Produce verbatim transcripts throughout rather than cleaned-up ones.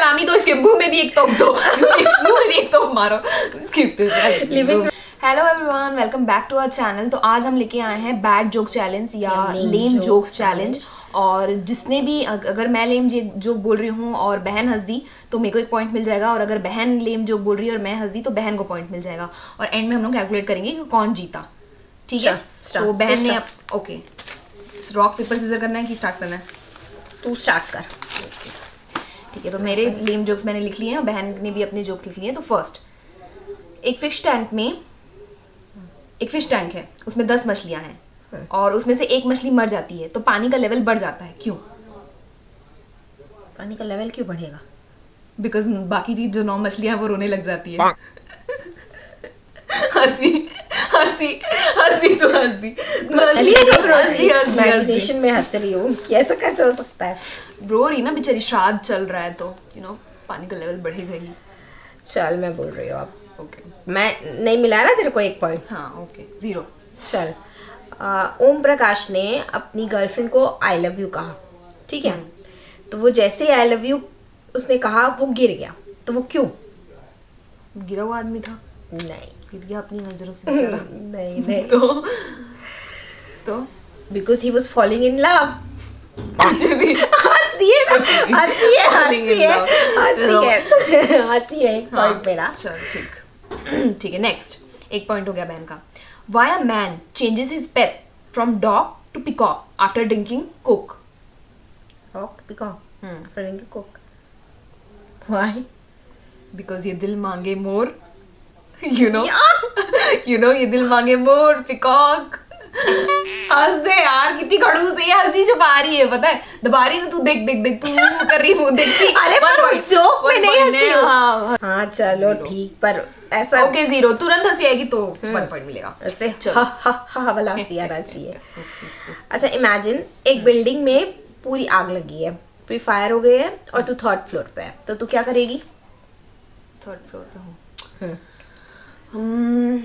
सलामी दो, इसके मुंह में भी एक तोप दो, इसके मुंह में भी एक तोप मारो, इसके living. Hello everyone, welcome back to our channel. तो आज हम लेके आए हैं बैड जोक चैलेंज या लेम जोक्स चैलेंज। और जिसने भी, अगर मैं लेम जोक बोल रही हूँ और बहन हंस दी तो मेरे को एक पॉइंट मिल जाएगा, और अगर बहन लेम जोक बोल रही है और मैं हंस दी तो बहन को पॉइंट मिल जाएगा। और एंड में हम लोग कैलकुलेट करेंगे कि कौन जीता, ठीक है? तो बहन ने, ओके, रॉक पेपर सीजर करना है कि स्टार्ट करना है? तू स्टार्ट कर। ठीक है, तो मेरे लेम जोक्स मैंने लिख लिए हैं और बहन ने भी अपने जोक्स लिख लिए हैं। तो फर्स्ट, एक फिश टैंक में एक फिश टैंक है, उसमें दस मछलियां हैं और उसमें से एक मछली मर जाती है तो पानी का लेवल बढ़ जाता है, क्यों? पानी का लेवल क्यों बढ़ेगा? बिकॉज बाकी की जो नौ मछलियां वो रोने लग जाती है। हंसी हंसी हंसी तो हंसी इमेजिनेशन में हंस रही हूँ कि ऐसा कैसे हो सकता है? रो रही ना बेचारी, श्राद्ध चल रहा है तो यू नो पानी का लेवल बढ़ेगा ही। चल मैं बोल रही हूँ अब। ओके, मैं नहीं मिला ना तेरे को एक पॉइंट? हाँ ओके, जीरो। चल, ओम प्रकाश ने अपनी गर्लफ्रेंड को आई लव यू कहा, ठीक है? तो वो जैसे आई लव यू उसने कहा वो गिर गया, तो वो क्यों? गिरा हुआ आदमी था? नहीं, गिर गया अपनी नजरों से बेचारा। नहीं नहीं तो तो because he was falling in love. मुझे भी हंस दिए ना, हंसी है हंसी है हंसी है हंसी है। एक पॉइंट मेरा। चल ठीक ठीक है। नेक्स्ट, एक पॉइंट हो गया बहन का। Why a man changes his pet from dog to peacock after drinking coke? Dog to peacock. Hmm. After drinking coke. Why? Because ये दिल मांगे मोर, you know, you know ये दिल मांगे मोर peacock। हंस दे यार, कितनी खड़ूस है ये, हंसी छुपा रही है, पता है? दबा रही है ना तू, देख देख देख, तू कर रही मुंह देखती। अरे पर जोक में नहीं हंसी हूँ। हाँ हाँ चलो ठीक, पर ऐसा ओके जीरो, तुरंत हंसी आएगी तो वन पॉइंट मिलेगा। ऐसे हा हा हा वाला हंसी आना चाहिए। अच्छा, इमेजिन एक बिल्डिंग में पूरी आग लगी है, पूरी फायर हो गई है और तू थर्ड फ्लोर पे है, तो तू क्या करेगी? थर्ड फ्लोर पे हूँ,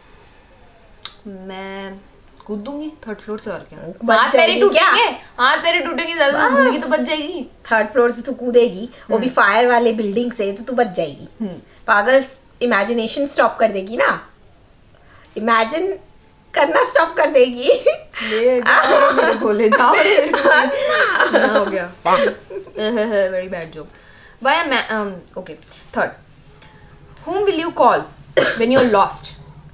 मैं कूद दूंगी थर्ड फ्लोर से। और क्या, हाथ पैर टूटेंगे, हाथ पैर टूटेंगे, ज्यादा जिंदगी तो बच जाएगी। थर्ड फ्लोर से तू कूदेगी, वो भी फायर वाले बिल्डिंग से, तो तू बच जाएगी। पागल, इमेजिनेशन स्टॉप कर देगी ना, इमेजिन करना स्टॉप कर देगी। ले जाओ मेरे को, ले जाओ मेरे को। हो गया, very bad joke. Why am I, okay third, whom will you call when you're lost?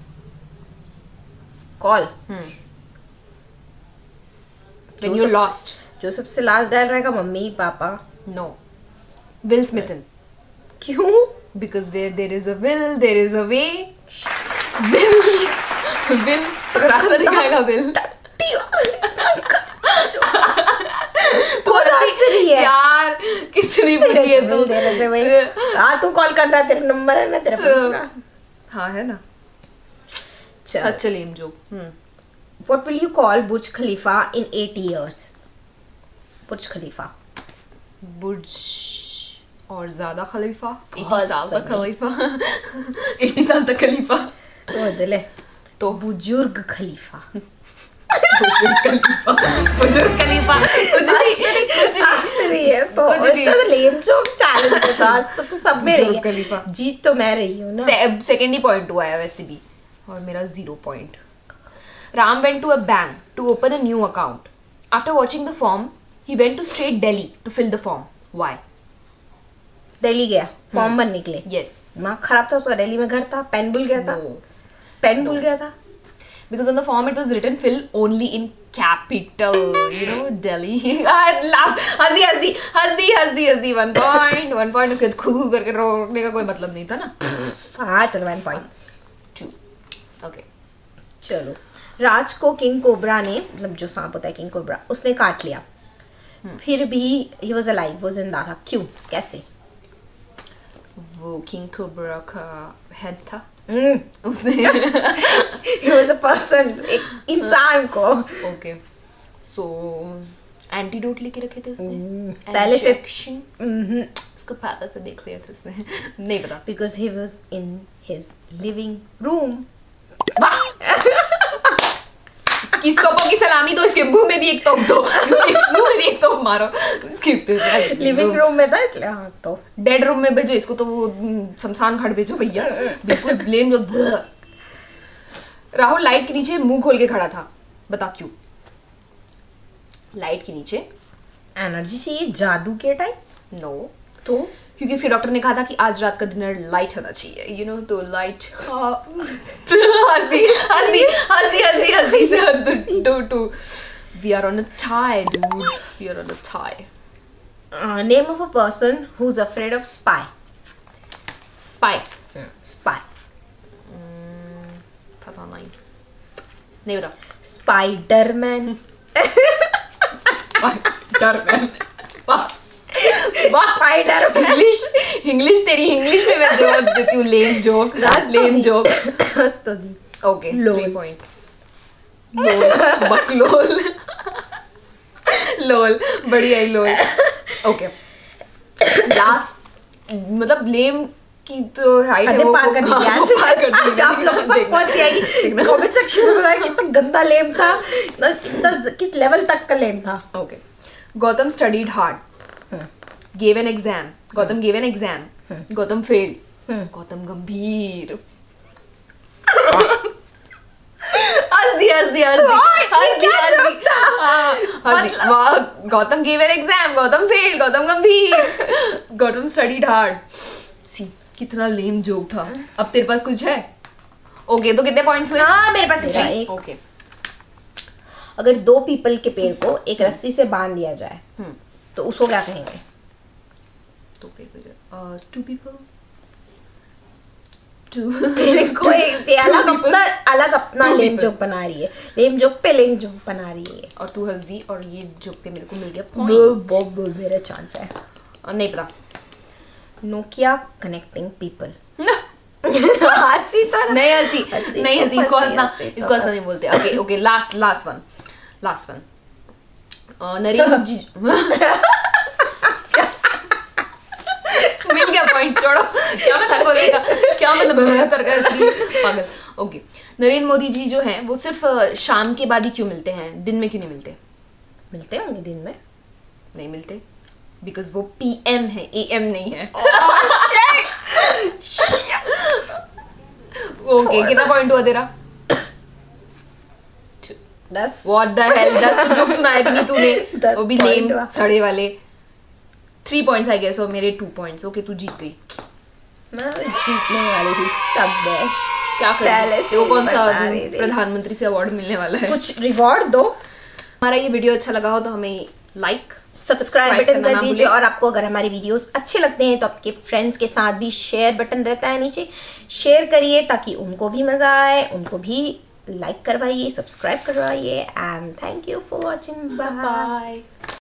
Call when you're lost, जो सबसे लास्ट डायल रहेगा mummy papa. no, Will Smith। क्यों? because where there is a will there is a way। will will रास्ता दिखाएगा will। बहुत हंस रही है यार, कितनी बुरी है तू। तेरे से वही, हाँ तू कॉल कर रहा, तेरा नंबर है ना तेरे पास का? हाँ है ना। Such lame joke. What will you call Burj Khalifa in eighty years? Burj Khalifa. Burj और ज्यादा खलीफा, बहुत अस्सी साल तक खलीफा। अस्सी साल तक खलीफा तो दिले तो बुजुर्ग खलीफा। बुजुर्ग खलीफा, बुजुर्ग खलीफा, कुछ भी कुछ भी असली है। तो तो लेम जोक चैलेंज है, तो आज तो तू सब में रही है, जीत तो मैं रही हूँ ना। सेकंड ही पॉइंट हुआ है वैसे भी, और मेरा zero point. Ram went to a bank to open a new account. After watching the form, he went to straight Delhi to fill the form. Why? Delhi गया फॉर्म भरने के लिए? Yes. दिमाग खराब था उसका, दिल्ली में घर था, पेन भूल गया था। No. पेन भूल गया था। Because on the form it was written fill only in capital. You know, Delhi. हंसी हंसी हंसी हंसी हंसी वन पॉइंट वन पॉइंट उसके खू खू करके रोकने का कोई मतलब नहीं था ना। हाँ चलो वन पॉइंट टू। ओके चलो, राज को किंग कोबरा ने, मतलब जो सांप होता है किंग कोबरा, उसने काट लिया, फिर भी ही वाज अलाइव, वो जिंदा था, क्यों, कैसे? वो किंग कोबरा का हेड था। hmm. उसने he was a person, एक इंसान को। ओके, सो एंटीडोट लेके रखे थे उसने। hmm. पहले से mm-hmm. उसको पता था, देख लिया था उसने। नहीं पता। because he was in his living room। किस तोपों की सलामी दो, इसके मुंह में भी एक तोप दो, इसके मुंह में भी एक तोप मारो। लिविंग रूम में था इसलिए। हाँ तो डेड रूम में भेजो इसको, तो वो शमशान घाट भेजो भैया, बिल्कुल ब्लेम। राहुल लाइट के नीचे मुंह खोल के खड़ा था, बता क्यों? लाइट के नीचे एनर्जी चाहिए, जादू के टाइप। नो, तो क्योंकि उसके डॉक्टर ने कहा था कि आज रात का डिनर लाइट होना चाहिए, यू नो, तो लाइट। हल्दी हल्दी हल्दी हल्दी हल्दी से हल्दी two two we are on a tie dude, we are on a tie. Name of a person who is afraid of spy. Spy spy पता नहीं, नहीं बता। Spiderman. Spiderman, spider. English English तेरी इंग्लिश में मैं जोक देती हूँ, लेम joke, lame joke. तो दी ओके, थ्री पॉइंट। लोल, बकलोल, लोल, बढ़िया ही लोल। ओके, लास्ट, मतलब लेम की तो हाइट है वो पार कर दी आज। आज आप लोग सबको हंसी आएगी। कमेंट सेक्शन में बताइए कितना गंदा लेम था, कितना किस लेवल तक का लेम था। Okay, Gautam studied hard, gave an exam, Gautam gave an exam, Gautam failed, Gautam Gambhir. हंस दी हंस दी हंस दी हंस दी हंस दी हाँ, हंस दी। वाह, Gautam gave an exam, Gautam failed, Gautam गंभीर, गौतम studied hard। सी कितना लेम जोक था। अब तेरे पास कुछ है? ओके, तो कितने पॉइंट्स हुए? हाँ मेरे पास एक। ओके, अगर दो पीपल के पेड़ को एक रस्सी से बांध दिया जाए तो उसको क्या कहेंगे? तो फिर टू पीपल, टू तेरे को एक अलग अपना अलग अपना लेम जोक बना रही है, लेम जोक पे लेम जोक बना रही है। और तू हंस दी, और ये जोक पे मेरे को मिल गया वो पॉइंट। बहुत बहुत मेरा चांस है। और नहीं पता। Nokia connecting people. हंसी तो नहीं हंसी, नहीं हंसी, इसको हंसना, इसको हंसना नहीं तो बोलते। Okay okay, last last one, last one. Narendra ji मिल गया पॉइंट, छोड़ो। क्या मतलब बोलेगा, क्या मतलब कर गया इसलिए पागल। ओके, नरेंद्र मोदी जी जो हैं वो सिर्फ शाम के बाद ही क्यों मिलते हैं, दिन में क्यों नहीं मिलते? मिलते होंगे दिन में। नहीं मिलते, बिकॉज वो पीएम है, एएम नहीं है। ओके, कितना पॉइंट हुआ तेरा? दस। What the hell, दस तो जोक सुनाए भी नहीं तूने, दस वो भी point लेम हुआ। सड़े वाले। थ्री पॉइंट्स आई गेस, और मेरे टू पॉइंट्स। ओके, तू जीत गई। मैं जीतने वाली थी सब में। क्या पहले से वो कौन सा बता रही थी। प्रधानमंत्री से अवार्ड मिलने वाला है? कुछ रिवॉर्ड दो। हमारा ये वीडियो अच्छा लगा हो तो हमें लाइक सब्सक्राइब बटन कर दीजिए, और आपको अगर हमारे वीडियोस अच्छे लगते हैं तो आपके फ्रेंड्स के साथ भी शेयर बटन रहता है नीचे, शेयर करिए ताकि उनको भी मजा आए, उनको भी लाइक करवाइए, सब्सक्राइब करवाइए। And thank you for watching, bye.